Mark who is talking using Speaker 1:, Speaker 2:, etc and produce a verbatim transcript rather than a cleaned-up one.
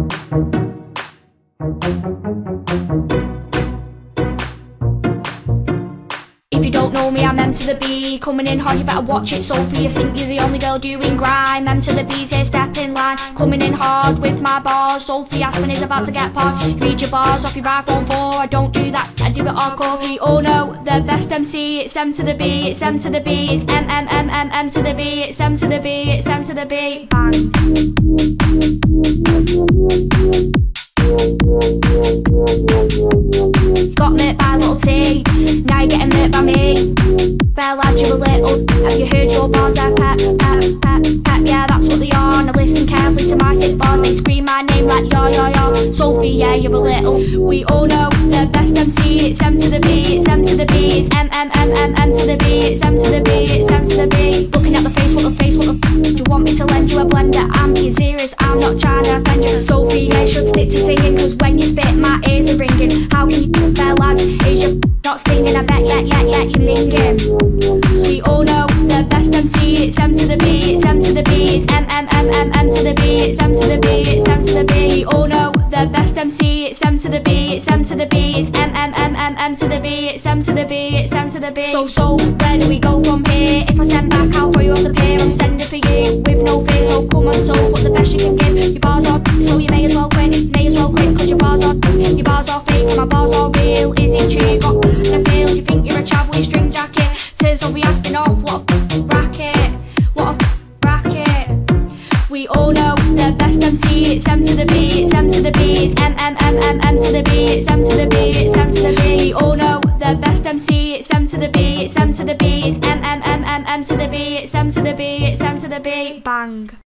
Speaker 1: If you don't know me, I'm M to the B. Coming in hard, you better watch it, Sophie. You think you're the only girl doing grime. M to the B's here, step in line. Coming in hard with my bars. Sophie Aspen is about to get part. Read your bars off your iPhone four. I don't do that, I do it hardcore. We all know the best M C. It's M to the B, it's M to the B. It's M, M, M, M, M to the B. It's M to the B, it's M to the B. Bang. Got murked by little T, now you're getting murked by me. Bell lad, you a little, have you heard your bars there? Pep, pep, pep, pep, yeah, that's what they are. Now listen carefully to my sick bars, they scream my name like yo, yo, yo. Sophie, yeah, you're a little. We all know the best M C, it's M to the B, it's M to the B, it's M, M, M, M, M to the B, it's M to the B, it's M to the B. Looking at the face, what the face, what the f***, do you want me to lend you a blender? I'm being serious, I'm not trying to offend you. Sophie, yeah, should stick to singing, cause when you spit, my ears are ringing. How can you put their lads? Is your not singing? I bet, yeah, yeah, yeah, you're minging. We all know the best M C, it's M to the B, it's M to the B, it's M, M, M, M, M to the B, it's M to the B, it's M to the B. We all know the best M C, it's M to the B, it's M to the B, it's M, M, M, M, M to the B, it's M to the B, it's M to the B. So, so, where do we go from here? If I send back, I'll throw you on the pier. I'm sending for you with no fear, so come on, so put the best you can give. Your bars are, so you may as well quit, may as well quit, cause your bars are, your bars are fake, and my bars are real. Is it true? You got in a field, you think you're a chap with a string jacket. Turns over your spin off, what a f racket, what a f racket. We all know the best M C, it's M to the B, it's M to the B, it's M, M, M, M, M to the B, it's M to the B, it's M to the B. We all know the best M C, it's M to the B, it's M to the B, it's M, M, M, M, M to the B, it's M to the B, it's M to the B. Bang.